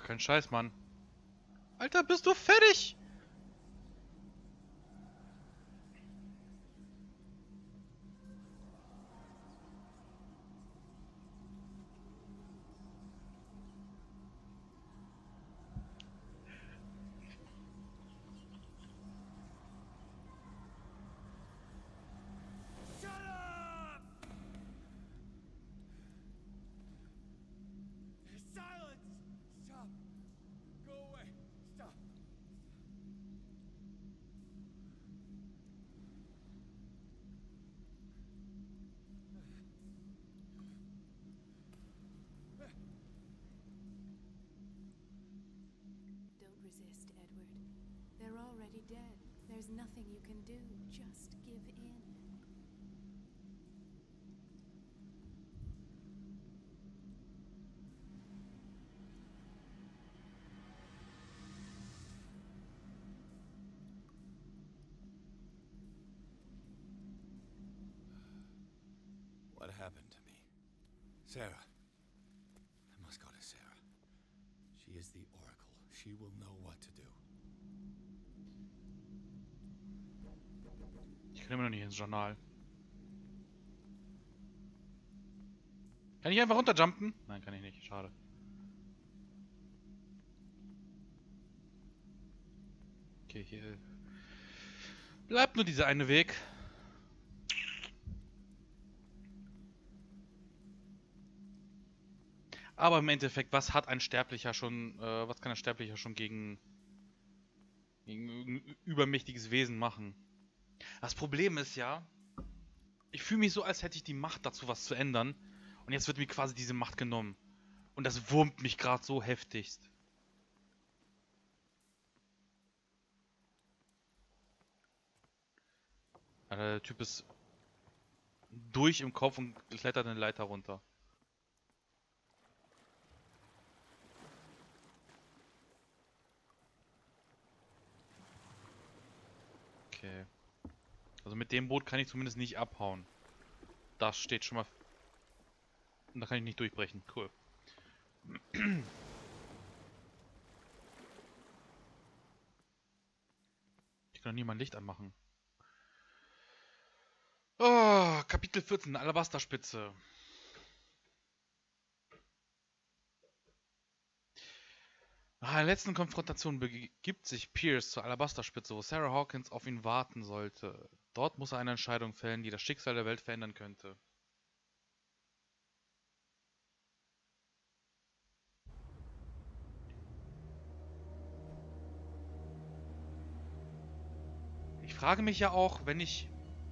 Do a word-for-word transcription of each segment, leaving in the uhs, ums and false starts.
Ach, kein Scheiß, Mann. Alter, bist du fertig? Resist, Edward. They're already dead. There's nothing you can do. Just give in. What happened to me? Sarah. I must go to Sarah. She is the Oracle. She will know what to do. Ich kann immer noch nicht ins Journal. Kann ich einfach runterjumpen? Nein, kann ich nicht. Schade. Okay, hier bleibt nur dieser eine Weg. Aber im Endeffekt, was hat ein Sterblicher schon, äh, was kann ein Sterblicher schon gegen, gegen ein übermächtiges Wesen machen? Das Problem ist ja, ich fühle mich so, als hätte ich die Macht dazu, was zu ändern. Und jetzt wird mir quasi diese Macht genommen. Und das wurmt mich gerade so heftigst. Alter, der Typ ist durch im Kopf und klettert eine Leiter runter. Okay. Also mit dem Boot kann ich zumindest nicht abhauen. Das steht schon mal... Und da kann ich nicht durchbrechen. Cool. Ich kann doch nie mein Licht anmachen. Oh, Kapitel vierzehn, Alabasterspitze. Nach der letzten Konfrontation begibt sich Pierce zur Alabasterspitze, wo Sarah Hawkins auf ihn warten sollte. Dort muss er eine Entscheidung fällen, die das Schicksal der Welt verändern könnte. Ich frage mich ja auch, wenn ich...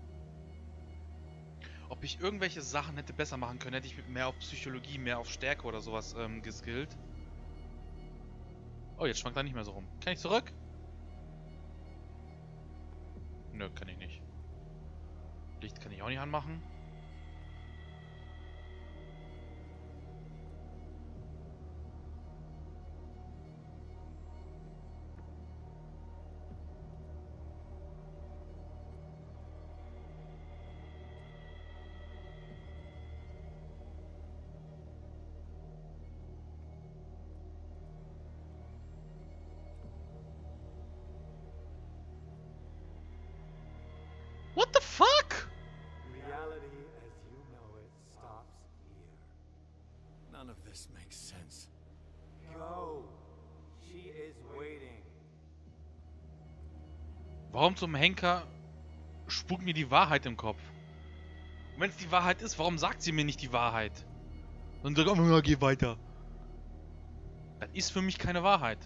Ob ich irgendwelche Sachen hätte besser machen können, hätte ich mehr auf Psychologie, mehr auf Stärke oder sowas ähm, geskillt. Oh, jetzt schwankt er nicht mehr so rum. Kann ich zurück? Nö, kann ich nicht. Licht kann ich auch nicht anmachen. What the fuck? Reality as you know it stops here. None of this makes sense. Go. She is waiting. Warum zum Henker spukt mir die Wahrheit im Kopf? Und wenn es die Wahrheit ist, warum sagt sie mir nicht die Wahrheit? Und sagt, oh, ja, geh weiter. Das ist für mich keine Wahrheit.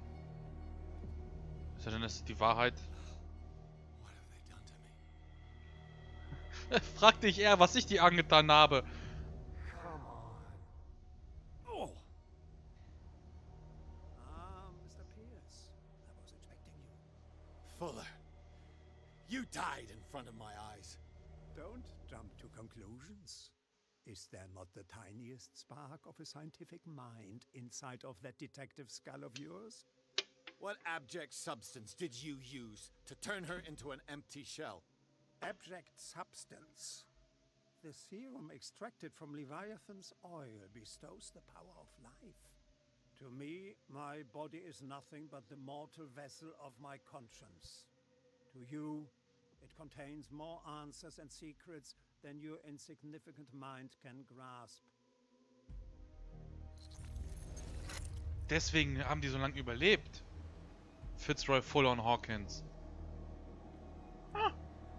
Ist ja dann ist die Wahrheit. What have they done to me? Frag dich eher, was ich dir angetan habe. Come on. Oh! Ah, Mister Pierce. I was expecting you. Fuller, you died in front of my eyes. Don't jump to conclusions. Is there not the tiniest spark of a scientific mind inside of that detective skull of yours? What abject substance did you use to turn her into an empty shell? Abject substance. The serum extracted from Leviathan's oil bestows the power of life. To me, my body is nothing but the mortal vessel of my conscience. To you, it contains more answers and secrets than your insignificant mind can grasp. Deswegen haben die so lange überlebt. Fitzroy, Fuller und Hawkins. Ah.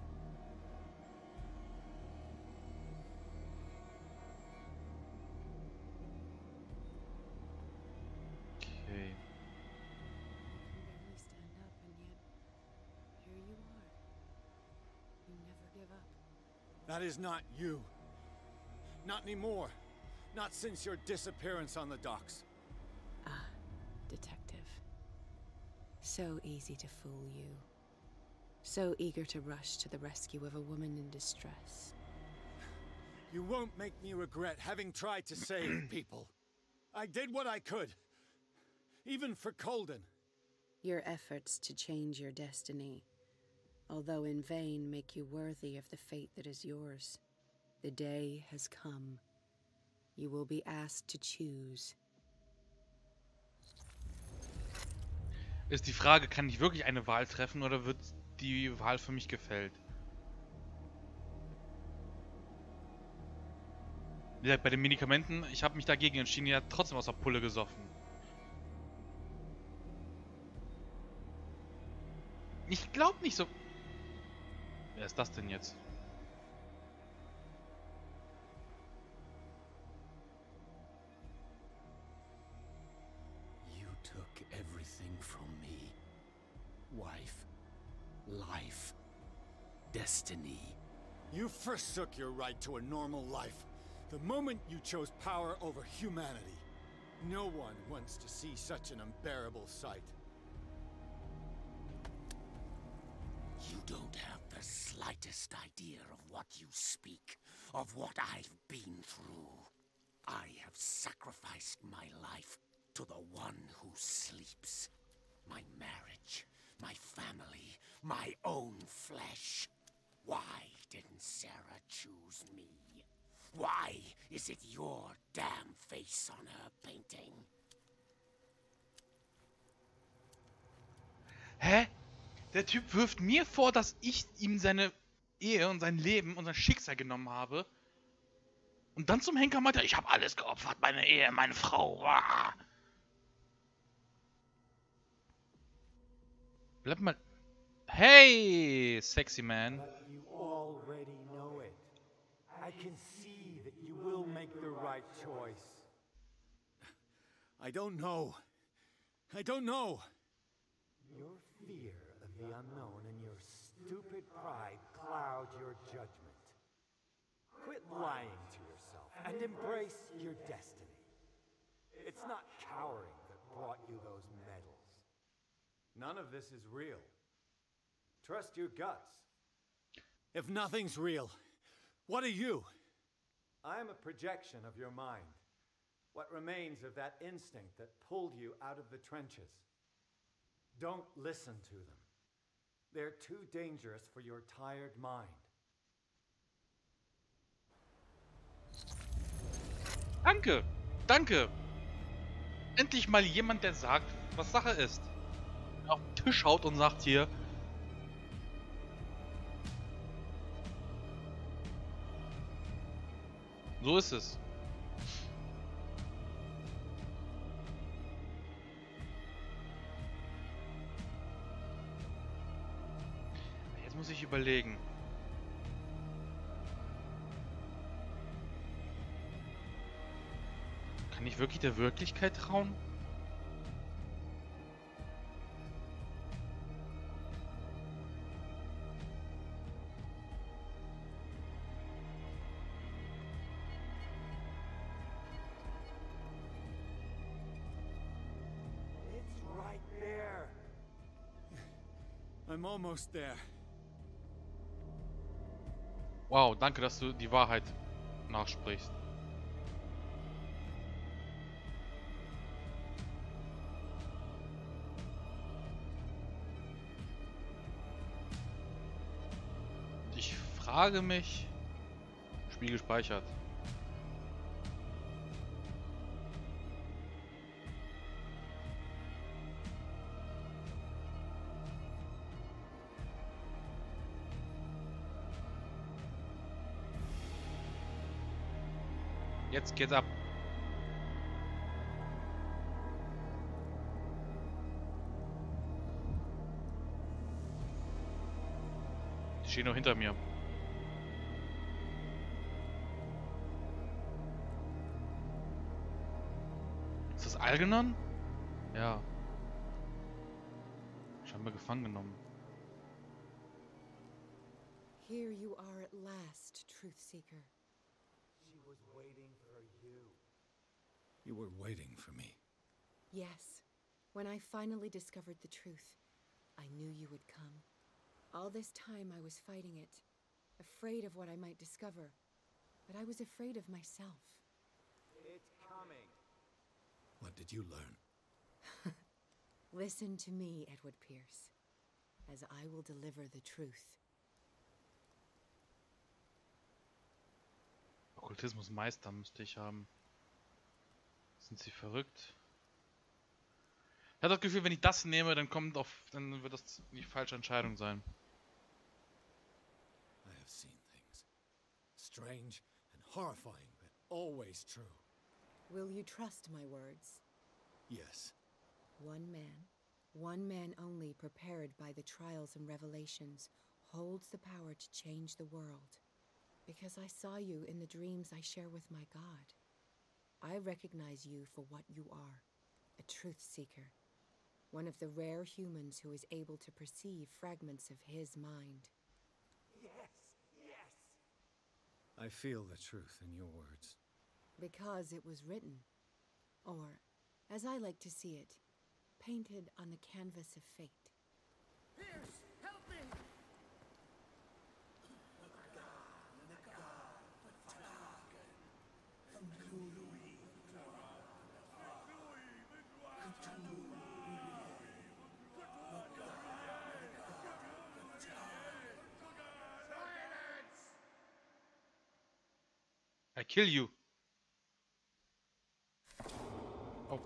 Okay. You barely stand up, and yet here you are. You never give up. That is not you. Not anymore. Not since your disappearance on the docks. Ah, detective. So easy to fool you. So eager to rush to the rescue of a woman in distress. You won't make me regret having tried to save people. I did what I could. Even for Colden. Your efforts to change your destiny, although in vain, make you worthy of the fate that is yours. The day has come. You will be asked to choose. Ist die Frage, kann ich wirklich eine Wahl treffen oder wird die Wahl für mich gefällt? Wie gesagt, bei den Medikamenten, ich habe mich dagegen entschieden, ja trotzdem aus der Pulle gesoffen. Ich glaube nicht so... Wer ist das denn jetzt? You took everything from me. Wife, life, destiny. You forsook your right to a normal life. The moment you chose power over humanity. No one wants to see such an unbearable sight. You don't have the slightest idea of what you speak, of what I've been through. I have sacrificed my life to the one who sleeps. My marriage, my family, my own flesh. Why didn't Sarah choose me? Why is it your damn face on her painting? Hä? Der Typ wirft mir vor, dass ich ihm seine Ehe und sein Leben und sein Schicksal genommen habe. Und dann zum Henker meinte, ich habe alles geopfert, meine Ehe, meine Frau. Ah. Bleib mal... Hey, sexy man. But you already know it. I can see that you will make the right choice. I don't know. I don't know. Your fear of the unknown and your stupid pride cloud your judgment. Quit lying to yourself and embrace your destiny. It's not cowering that brought you those medals. None of this is real. Trust your guts. If nothing's real, what are you? I am a projection of your mind. What remains of that instinct that pulled you out of the trenches. Don't listen to them. They're too dangerous for your tired mind. Danke, danke. Endlich mal jemand, der sagt, was Sache ist. Auf den Tisch haut und sagt hier... So ist es. Jetzt muss ich überlegen. Kann ich wirklich der Wirklichkeit trauen? It's right there. I'm almost there. Wow, danke, dass du die Wahrheit nachsprichst. Ich frage mich... Spiel gespeichert. Jetzt geht's ab. Die stehen noch hinter mir. Ist das Algernon? Ja. Scheinbar gefangen genommen. Here you are at last, Truthseeker. She was waiting for you. You were waiting for me. Yes. When I finally discovered the truth, I knew you would come. All this time I was fighting it, afraid of what I might discover. But I was afraid of myself. It's coming. What did you learn? Listen to me, Edward Pierce, as I will deliver the truth. Okkultismusmeister müsste ich haben. Sind sie verrückt? Ich habe das Gefühl, wenn ich das nehme, dann kommt auf, dann wird das die falsche Entscheidung sein. I have seen things. Strange and horrifying, but always true. Will you trust my words? Yes. One man, one man only prepared by the trials and revelations, holds the power to change the world. Because I saw you in the dreams I share with my God. I recognize you for what you are, a truth seeker. One of the rare humans who is able to perceive fragments of his mind. Yes, yes. I feel the truth in your words. Because it was written. Or, as I like to see it, painted on the canvas of fate. Pierce, help me! I kill you. Oh.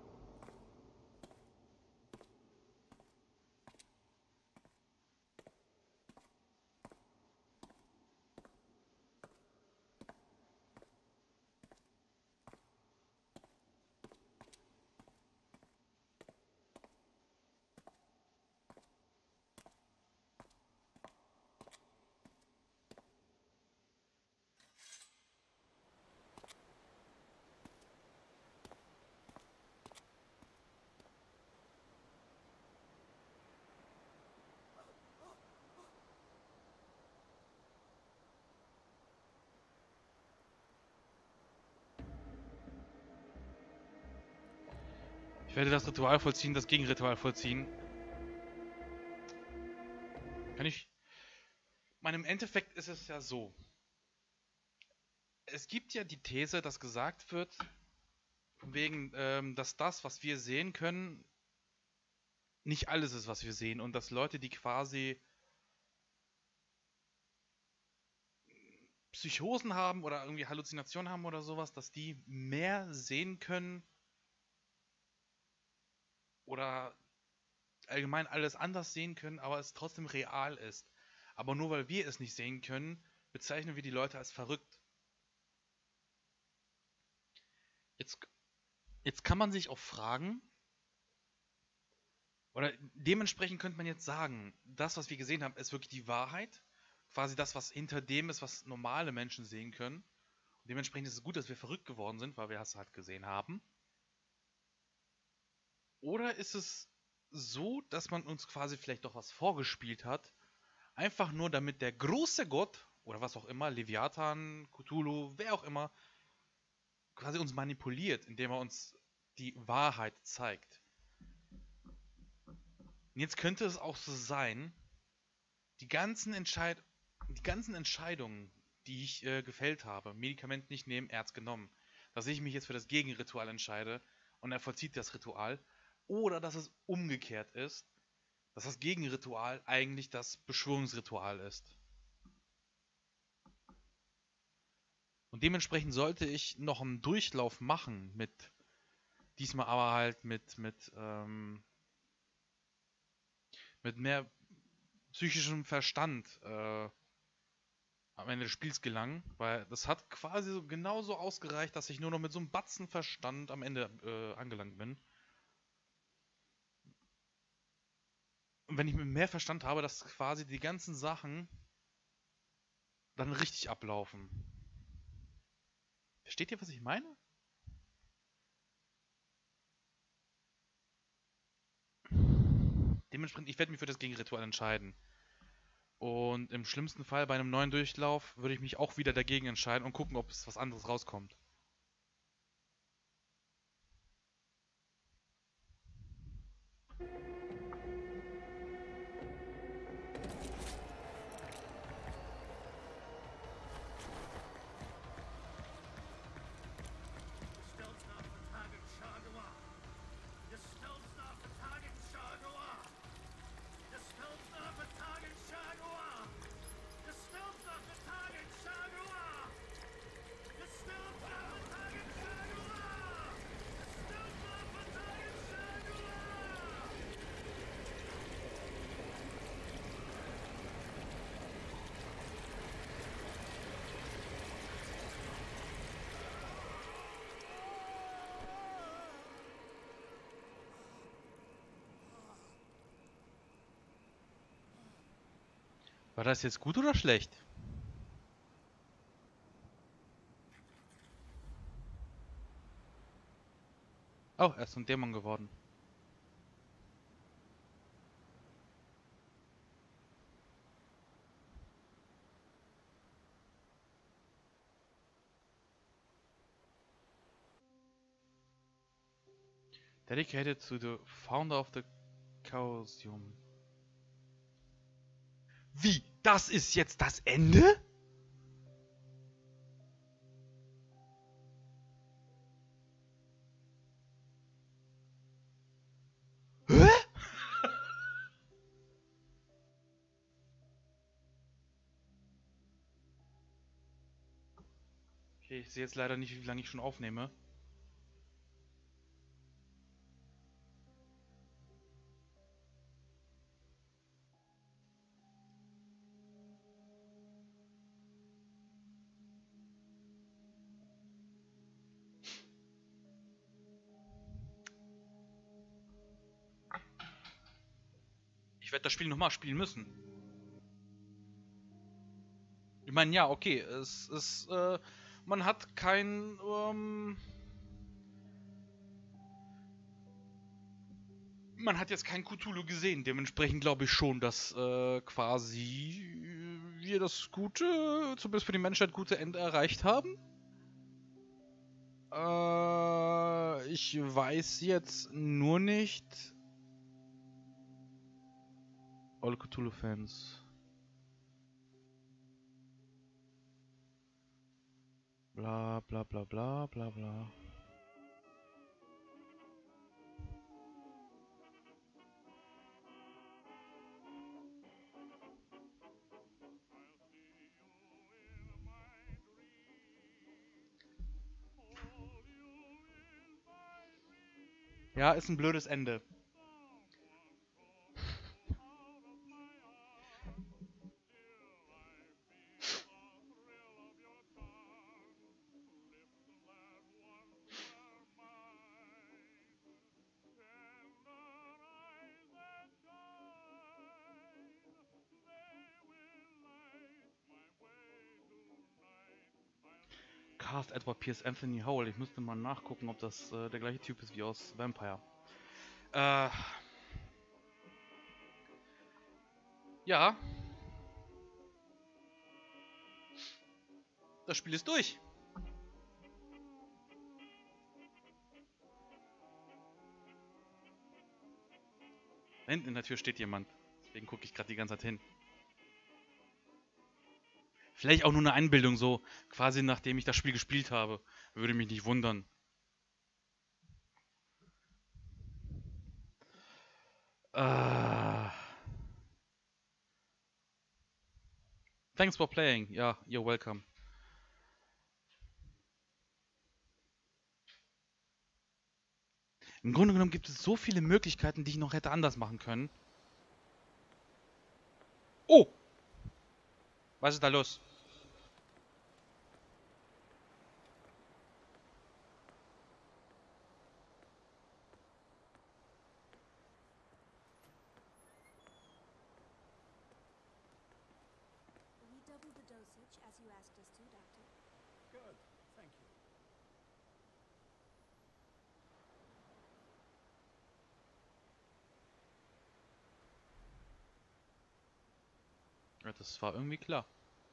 Ich werde das Ritual vollziehen, das Gegenritual vollziehen. Kann ich... Ich meine, im Endeffekt ist es ja so. Es gibt ja die These, dass gesagt wird, von wegen, ähm, dass das, was wir sehen können, nicht alles ist, was wir sehen. Und dass Leute, die quasi Psychosen haben oder irgendwie Halluzinationen haben oder sowas, dass die mehr sehen können oder allgemein alles anders sehen können, aber es trotzdem real ist. Aber nur weil wir es nicht sehen können, bezeichnen wir die Leute als verrückt. Jetzt, jetzt kann man sich auch fragen, oder dementsprechend könnte man jetzt sagen, das, was wir gesehen haben, ist wirklich die Wahrheit. Quasi das, was hinter dem ist, was normale Menschen sehen können. Und dementsprechend ist es gut, dass wir verrückt geworden sind, weil wir es halt gesehen haben. Oder ist es so, dass man uns quasi vielleicht doch was vorgespielt hat, einfach nur damit der große Gott, oder was auch immer, Leviathan, Cthulhu, wer auch immer, quasi uns manipuliert, indem er uns die Wahrheit zeigt. Und jetzt könnte es auch so sein, die ganzen, Entscheid die ganzen Entscheidungen, die ich äh, gefällt habe, Medikament nicht nehmen, Erz genommen, dass ich mich jetzt für das Gegenritual entscheide und er vollzieht das Ritual, oder dass es umgekehrt ist, dass das Gegenritual eigentlich das Beschwörungsritual ist. Und dementsprechend sollte ich noch einen Durchlauf machen mit, diesmal aber halt mit, mit, ähm, mit mehr psychischem Verstand, äh, am Ende des Spiels gelangen, weil das hat quasi so genauso ausgereicht, dass ich nur noch mit so einem Batzen Verstand am Ende äh, angelangt bin. Und wenn ich mit mehr Verstand habe, dass quasi die ganzen Sachen dann richtig ablaufen. Versteht ihr, was ich meine? Dementsprechend, ich werde mich für das Gegenritual entscheiden. Und im schlimmsten Fall bei einem neuen Durchlauf würde ich mich auch wieder dagegen entscheiden und gucken, ob es was anderes rauskommt. War das jetzt gut oder schlecht? Oh, er ist ein Dämon geworden. Dedicated to the founder of the Chaosium. Wie? Das ist jetzt das Ende? Hä? Okay, ich sehe jetzt leider nicht, wie lange ich schon aufnehme. Ich werde das Spiel nochmal spielen müssen. Ich meine, ja, okay, es ist, äh, man hat kein, ähm, man hat jetzt kein Cthulhu gesehen, dementsprechend glaube ich schon, dass, äh, quasi wir das gute, zumindest für die Menschheit gute Ende erreicht haben. Äh, ich weiß jetzt nur nicht... All Cthulhu-Fans. Bla bla bla bla bla bla. Ja, ist ein blödes Ende. Cast Edward Pierce Anthony Howell. Ich müsste mal nachgucken, ob das äh, der gleiche Typ ist wie aus Vampire. Äh. Ja. Das Spiel ist durch. Da hinten in der Tür steht jemand. Deswegen gucke ich gerade die ganze Zeit hin. Vielleicht auch nur eine Einbildung, so quasi nachdem ich das Spiel gespielt habe. Würde mich nicht wundern. Uh, thanks for playing. Ja, you're welcome. Im Grunde genommen gibt es so viele Möglichkeiten, die ich noch hätte anders machen können. Oh! Was ist da los? message as you asked us to, Doctor. Good, thank you. Ja, das war irgendwie klar.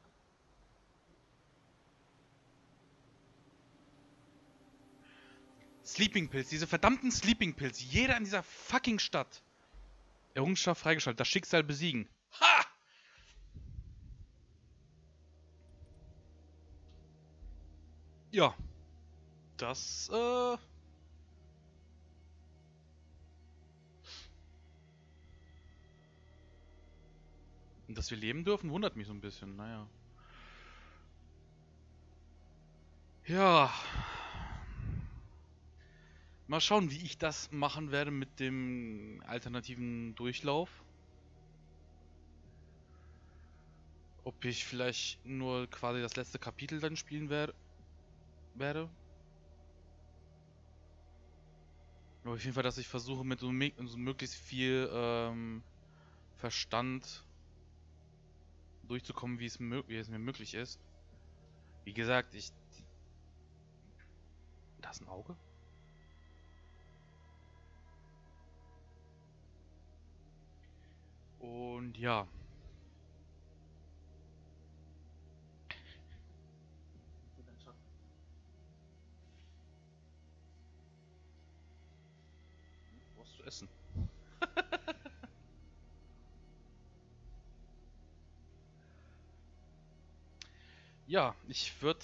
Sleeping Pills, diese verdammten Sleeping Pills. Jeder in dieser fucking Stadt. Errungenschaft freigeschaltet, das Schicksal besiegen. Ha! Ja. Das, äh... Und dass wir leben dürfen, wundert mich so ein bisschen, naja. Ja. Mal schauen, wie ich das machen werde mit dem alternativen Durchlauf. Ob ich vielleicht nur quasi das letzte Kapitel dann spielen wer werde. Aber auf jeden Fall, dass ich versuche mit so, so möglichst viel ähm, Verstand durchzukommen, wie es, wie es mir möglich ist. Wie gesagt, ich... Da ist ein Auge? Und ja. Was zu essen. Ja, ich würde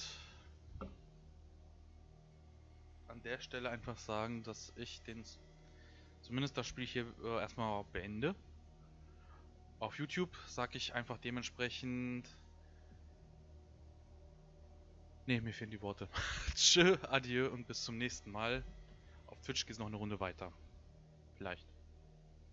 an der Stelle einfach sagen, dass ich den, zumindest das Spiel hier äh, erstmal beende. Auf YouTube sage ich einfach dementsprechend... Ne, mir fehlen die Worte. Tschö, adieu und bis zum nächsten Mal. Auf Twitch geht es noch eine Runde weiter. Vielleicht.